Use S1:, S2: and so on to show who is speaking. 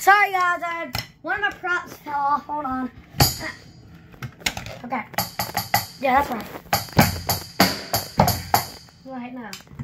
S1: Sorry guys, one of my props fell off. Hold on. Okay. Yeah, that's right. Right now.